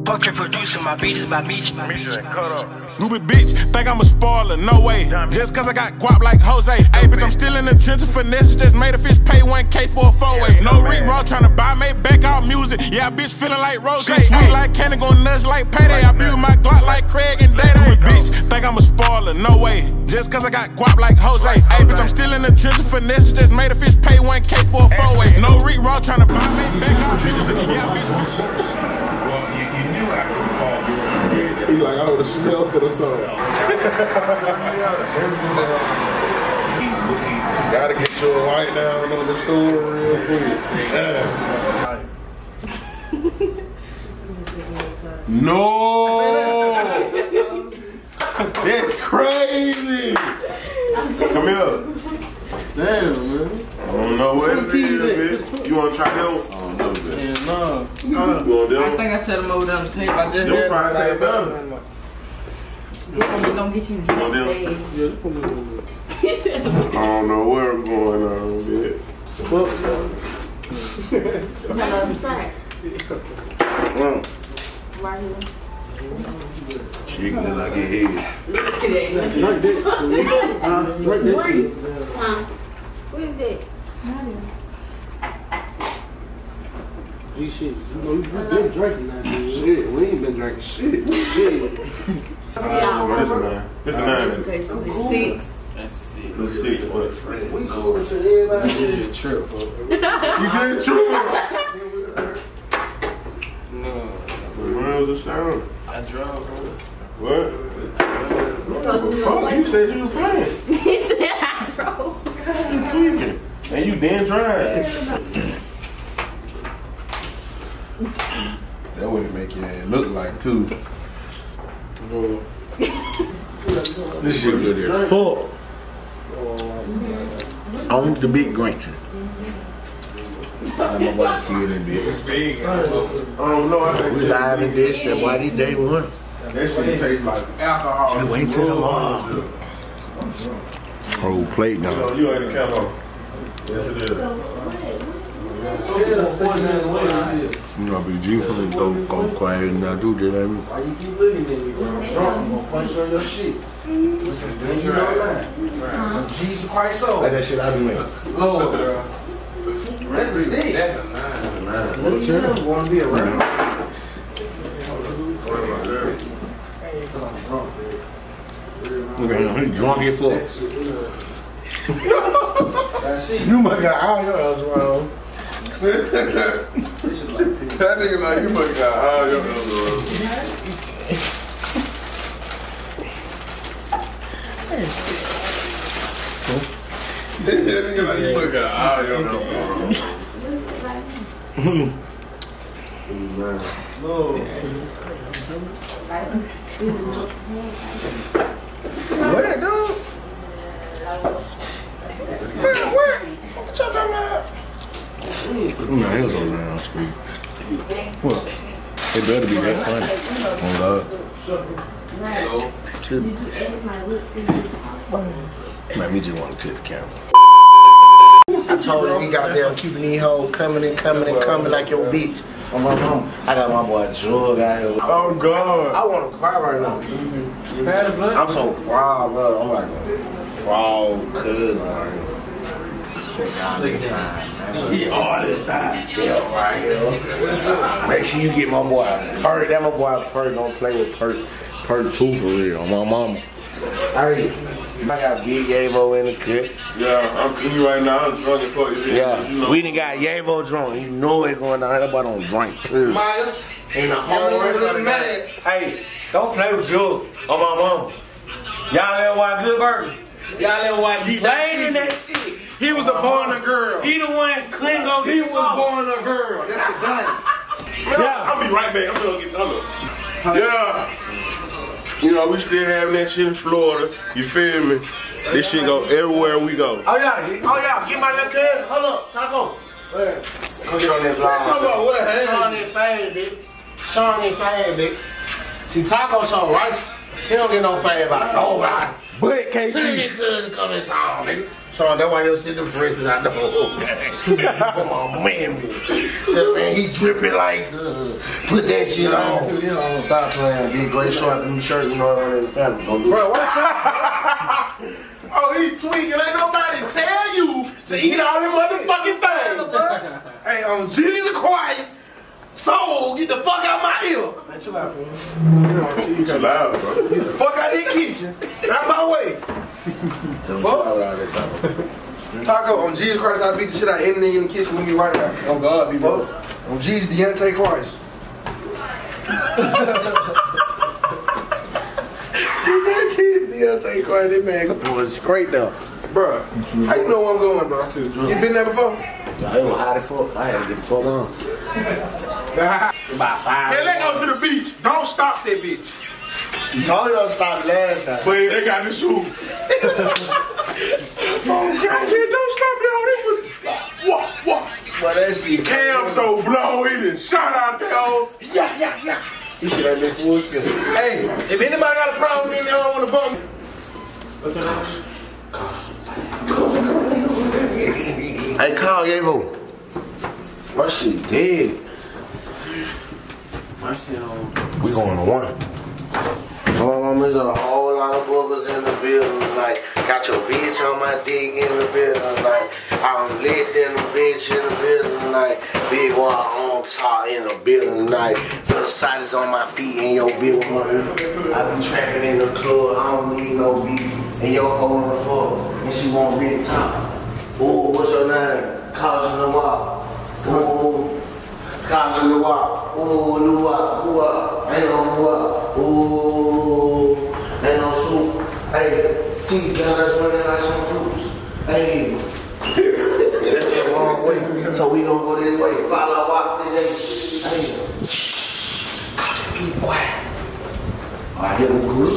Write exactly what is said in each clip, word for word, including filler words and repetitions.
Portrait producer, my beats is my beach. Ruby bitch, think I'm a spoiler, no way. Just cause I got guap like Jose. Hey bitch, I'm still in the trench of finesse. Just made a fish pay one K for a four-way. No Rick Raw tryna buy, make back out music. Yeah, bitch feeling like Rose. Sweet like candy, gon' nuts like payday. I build my Glock like Craig and Day Day. Bitch, think I'm a spoiler, no way. Just cause I got guap like Jose. Hey bitch, I'm still in the trench of finesse. Just made a fish pay one K for a four-way. No Rick Raw tryna buy, make back out music. Yeah, bitch. He like, I would have smelled it or something. Gotta get your white down on the store real quick. Yeah. No! That's crazy! Come here. Damn, man. I don't know what it is, bitch. You wanna try that one? I don't know, bitch. Yeah, no. You want that one? I think I set them over down the tape. I just They'll had probably them. take better. Don't get you You want them? I don't know what's going on, bitch. Right here. Chicken look like it head. Drink this. Uh, drink this shit. Huh? What is that? G shit. You know, we've been drinking that shit. Shit, we ain't been drinking shit. Shit. Uh, it's a nine. It's a nine. Six. That's sick. It's six. What? We cool to everybody. You did trip, folks. You did true. No. Where was the sound? I drove, bro. What? What the fuck? You said you was playing. He said I drove. You tweaking. And you then drive. That would make your head look like too. This shit good there. Fuck. On the big Granton. I'm about to see it in this. I don't know. I We live in this. That why these day one. That shit tastes like alcohol. Just wait till tomorrow. Whole plate now. No, you ain't the camo. Yes, it is. You know, Big G from go go quiet and I do that. I mean. Why you keep looking at me, bro? I'm drunk. I'm gonna punch you on your shit. And you don't lie. Jesus Christ, so. Like that shit I be making. Lord, bro. That's a six. That's a nine. What you don't want to be around? Look at him, he drunk as fuck. That's it. You might got all your else wrong. That nigga like you must got all your elbows. That nigga like you must got all your elbows. Where, dude? Where, where? What y'all talking about? No, he was over there on the street. What? It better be that funny. On God. Two. Man, me just want to cut the camera. I told you we got there keeping these hoes coming and coming and coming like your bitch. On my mom. I got my boy Jug out here. Oh God. I want to cry right now. I'm so proud, bro. I'm like, proud cousin right here. He all this time. Yeah, right here. Make sure you get my boy Perk. That my boy Perk. Don't play with Perk. Perk two for real. My mama. Alright. I got Big Yavo in the cut. Yeah, I'm you right now. I'm drunk as fuck. Yeah, you know. we done got Yavo drunk. You know it going down. That boy don't drink. Miles. Ain't a home man. Hey, don't play with Jug on my mama. Y'all ever watch Good Burger? Y'all ever watch Deep Lane in that shit? He was a born a girl. He the one clean go He was born a girl. That's a dime. Yeah, I'll be right back. I'm gonna get another. Yeah. You know, we still having that shit in Florida. You feel me? This shit go everywhere we go. Oh yeah, oh yeah, get my little cousin. Hold up, Taco. Come get on this line. Come on, what? Sean ain't fast, bitch. Sean ain't fast, bitch. See, Taco so right. He don't get no fame about nobody. But K T. His cousin come in town, nigga. So that's why you'll see the friends I know. Come on, man. Man, he dripping like, uh, put that shit on. Stop playing. Get great short, new shirt, you know, in the family. Don't do Bro, what's up? Oh, he tweaking. Ain't nobody tell you to eat all them motherfucking things, bro. Hey, on Jesus Christ, soul, get the fuck out my ear. Man, chill out, fool. You too loud, bro. Get the fuck out of the kitchen. Out my way. fuck. Taco, on Jesus Christ, I beat the shit out of anything in the kitchen with me right now. Oh, God, be Fuck. On Jesus, Deontay Christ. Deontay Christ, that man was great though. Bruh, how you know where I'm going, bro? You been there before? I ain't gonna hide the fuck. I had to get the fuck on. About five. Hey, let's go to the beach. Don't stop that bitch. You told me don't stop last time. But they got the shoe. Oh, God, shit, don't stop that. What, what? But that shit. Cam so blow it and shot out there. Oh. Yeah, yeah, yeah. This shit ain't been full shit. Hey, if anybody got a problem with me, they don't want to bump me. What's your name? Hey, call Yavo. My shit dead. My shit on. We going to one. Oh, there's a whole lot of boogers in the building. Like, got your bitch on my dick in the building. Like, I'm lit in the bitch in the building. Like, big one on top in the building. Like, Versace's on my feet in your building. I been trapping in the club. I don't need no beat. And your hoe on the floor. And she want big top. Ooh, what's your name? Caution the walk. Ooh. Caution the walk. Ooh, new walk. Ooh, walk. Ain't no walk. Ooh, ain't no soup. Hey, teeth got us running like some fruits. Hey, that's the wrong way. So we gonna go this way. Follow walk this way. Hey, caution, be quiet. I hear them good.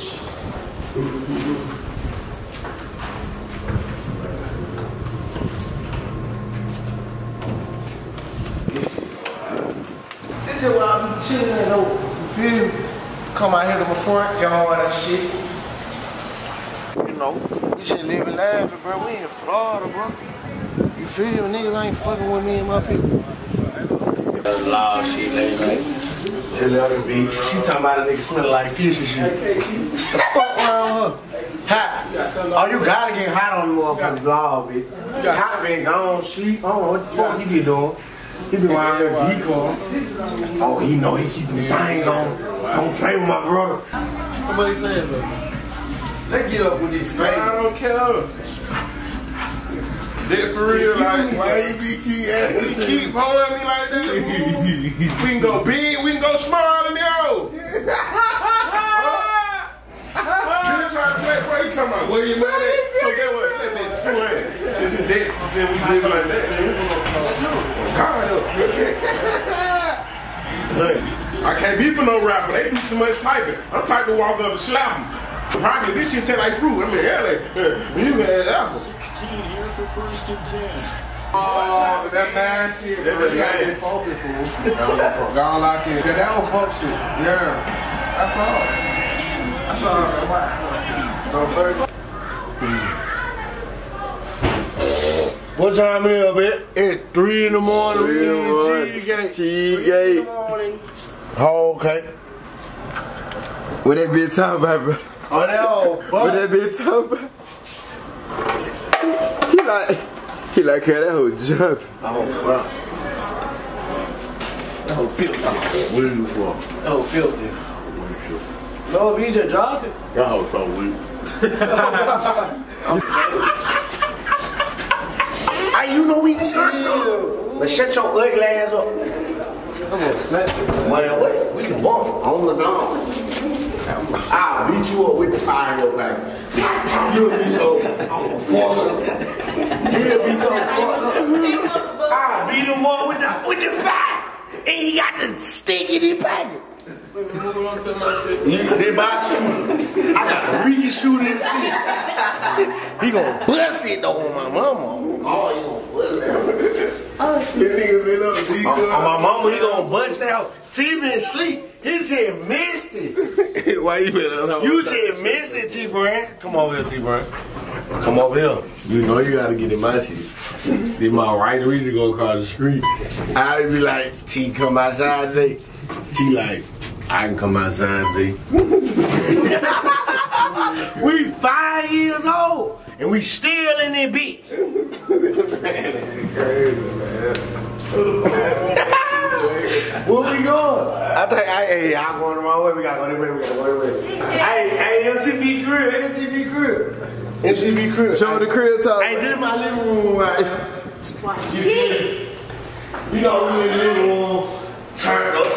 This is where I be chilling though. You feel me? Come out here to my front yard and shit. You know, we just living laughing, bro. We in Florida, bro. You feel me? Niggas ain't fucking with me and my people. That law shit late night. Chilling on the beach. She talking about a nigga smelling like fish and shit. What the fuck wrong with her? Hot. Oh, you gotta get hot on the motherfucking vlog, bitch. Hot been gone, sleep. I don't know what the fuck he be doing. He be around here decoy. Oh, he know he keeping the thing on. Don't play with my brother. Somebody playing, bro. Let's get up with this, I baby. don't care. That for real, like, Why you be keep you asking? keep holding me like that. We can go big, we can go small in the old. You trying to play, bro? You talking about where you mad at? So get what? That been two hands. Since it's dead, you said we live like that, man. We gonna God up. I can't be for no rapper. They do too much typing. I'm type to walk up and slap them. Rocket, this shit taste like fruit. I mean, hell, like, you can add apple. Oh, that man shit, bro. You gotta get focused, fool. Y'all lock in. Yeah, that was fuck shit. Yeah. That's all. That's all. No first. What time is it, man? It's three in the morning. Three in the morning. Cheesecake. Cheesecake. Oh, okay. What that bitch talking about, bro? Oh, that old fuck. What that bitch talking about? He like, he like how that whole jump. Oh, bro. That whole filthy. What are you for? That whole filthy. No, B J dropped it. That whole so weak. Hey, you know we turned up. But shut your ugly ass up. I'm gonna snap it. Man, what? We can bump on the ground. I'll beat you up with the fire in your back. You'll be so fucked up. You'll be so fucked up. I'll beat him up with the, with the fire. And he got the stick in his pocket. Moving on to my shit. They my shooter. I got the weakest shooter in the city. He gonna bust it though on my mama. Oh, he gonna bust it. Oh, shit. Niggas been up, T. On, on my mama, he gonna bust out. T been asleep. He just missed it. Why you been alone? You just missed it, T-Brand. Come over here, T-Brand. Come over here. You know you gotta get in my shit. Then my right reader go across the street. I be like, T, come outside today. T like, I can come outside today. We five years old and we still in that bitch. Man, crazy, man. Where we going? I think I hey, I'm going the wrong way. We gotta go this way, we gotta go this way. Hey, hey, M T V crib, M T V crib. M T V crib. Show the crib talk. Hey, this is my living room right here. You know we in the living room, turned up.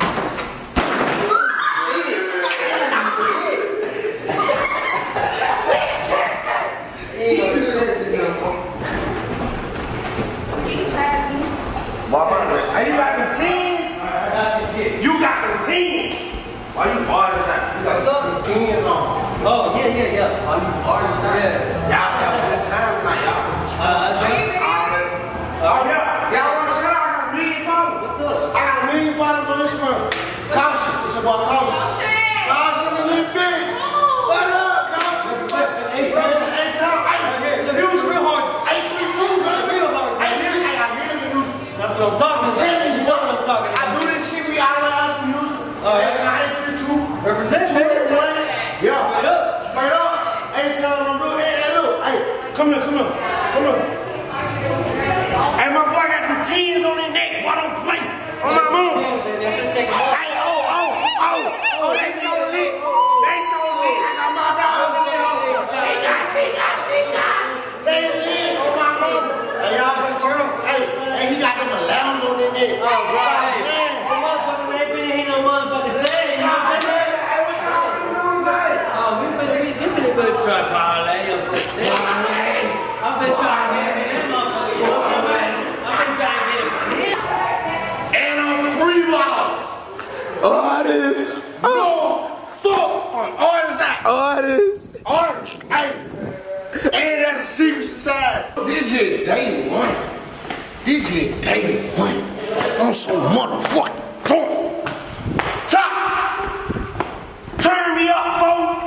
Are you got the teens? You got the teens. Why you hard as that? You got some teens on. Oh, yeah, yeah, yeah. Are you hard as that? Yeah. Y'all have a good time tonight. Y'all from Uh, Oh, yeah. Y'all want to shout out? I got a million followers. What's up? I got a million followers on Instagram. Caution. It's about caution. Caution a little bit. What up, Caution? Hey, the views real hard. eight three two, real hard. I got million views. That's what I'm talking about. You know what I'm talking about. I do this shit, we all out of music. That's eight three two. Represent two one. Yeah. Straight up. Straight up. Anytime I'm doing it, hey, look. Hey, come here, come here. Come here. Hey, my boy got them teens on their neck. Why don't play? On my mom. Hey, oh, oh, oh. Oh, they so lit. They so lit. I got my dog in there. She got, she got, she got. They lit on my mom. Hey, y'all can turn up. Hey, hey, he got them alarms on their neck. Oh, right. The motherfuckers ain't been here no motherfucking saying. You know what I'm saying? Hey, what y'all finna do tonight? Oh, we finna, we finna go to try parlay. I've been trying to get him motherfucker. You know what I'm saying? I've been trying to get him. And I'm free ball. Artists. No fuck on artists now. Artists. Artists. Hey. And that's a secret society. This is day one. This is day one. I'm so motherfucking drunk. Top. Turn me up,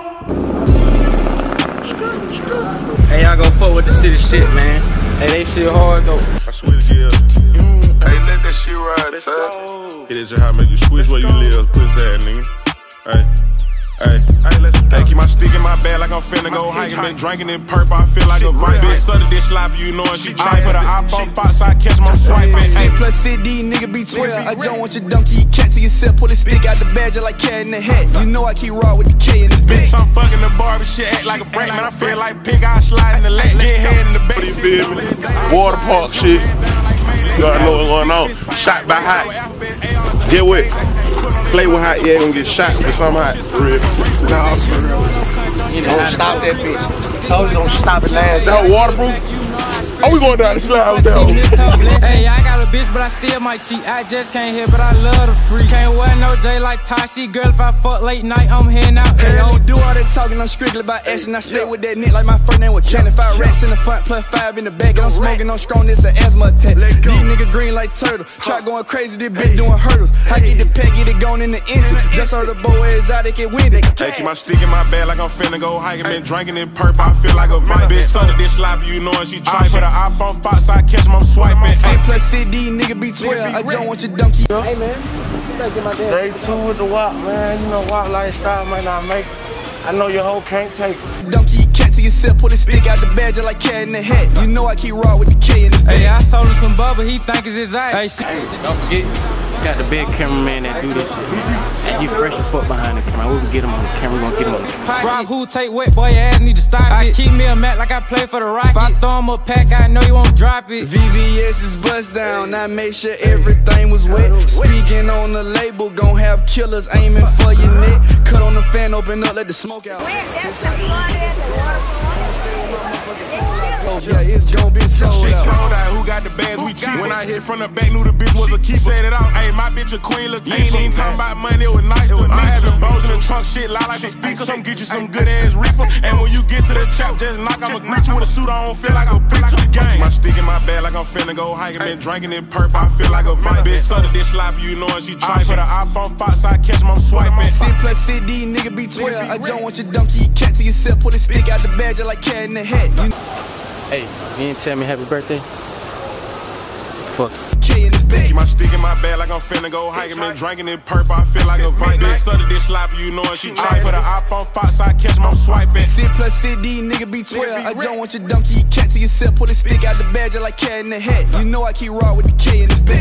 folks. Hey, y'all go fuck with the city shit, man. Hey, they shit hard though. I switch gears. Hey, let that shit ride, Ty. It is just how make you switch where you live, pussy ass nigga. Hey, hey, hey, keep my stick in my bag like I'm finna go hiking. Been drinking in purple, I feel like a vibe. Bitch, study this sloppy, you know, and she try put a op on Fox, I catch my swiping. Hey, plus C D, nigga be twelve. I don't want your dumb key cat to yourself. Pull a stick out the badge like cat in the hat. You know I keep raw with the K in the back. Bitch, I'm fucking the Barbie shit, act like a break, man. I feel like pig, I slide in the lake, get head in the back. You feel me? Water park shit. You already know what's going on. Shot by hot. Get wet. Play with hot, yeah, gonna get shot with some hot. For real. Nah, for real. Don't stop that bitch. Told you don't stop it last. That whole waterproof? Oh, we going down the slide with that one. Hey, I got a bitch, but I still might cheat. I just can't hit, but I love the free. Can't wear no J like Tashi. Girl, if I fuck late night, I'm heading out early. Hey, I don't do all that talking, I'm strictly about action. I stay with that nick like my first name was Cannon. Five racks in the front, plus five in the back. And I'm smoking on strong, this an asthma attack. These niggas green like turtle. Try going crazy, this bitch doing hurdles. I get the pack, get it gone in the instant. Just heard the boy exotic, it winded. Hey, keep my stick in my bag like I'm finna go hiking. Been drinking in purple, I feel like a vibe. Bitch, study this sloppy, you know, and she try put a op on Fox, I catch my swiping. Hey, plus C D, nigga be twelve. I don't want your dumb key. Hey, man. You better get my dad. Day two with the walk, man. You know, walk lifestyle might not make it. I know your hoe can't take it. Dumb key cat to yourself. Pull a stick out the badge like cat in the hat. You know I keep raw with the K in the back. Hey, I sold him some bubble. He think it's his eye. Hey, shit. Hey, don't forget, you got the big cameraman that do this shit. And you fresh and foot behind the camera. We can get him on the camera. We gonna get him on the camera. Rock who take wet, boy, your ass need to stop it. I keep me a mat like I play for the Rockets. If I throw him a pack, I know you won't drop it. V V S is bust down. I made sure everything was wet. Speaking on the label, gon' have killers aiming for your neck. Cut on the fan, open up, let the smoke out. Yeah, it's gon' be sold She out. sold out, who got the bags, we cheap. When I hit from the back, knew the bitch was a keeper. Said it out, hey, my bitch a queen, look ain't ain't talking about money, it was nice to meet you. I'm having bows in the trunk, shit loud like some speakers. Come get you some good ass reefer. And when you get to the trap, just knock, I'ma greet you with a suit, I don't feel like a preacher. Gang, my stick in my bag like I'm finna go hiking. Been drinking in purple, I feel like a vibe. Bitch, study this sloppy, you know, and she try put a op on Fox, I catch him, I'm swiping. C plus C D, nigga be twelve. I don't want your donkey, cat to yourself, pull a stick out the badge like cat in the hat. You know? Hey, you didn't tell me happy birthday? Fuck. K in the back. Keep my stick in my bag like I'm finna go hiking. Been drinking it perp, I feel like a Viking. Study this sloppy, you know it. She try put her op on Fox, I catch him, I'm swiping. C plus C D, nigga be twelve. I don't want your donkey, cat to yourself, pull a stick out the badge like cat in the hat. You know I keep raw with the K in the back.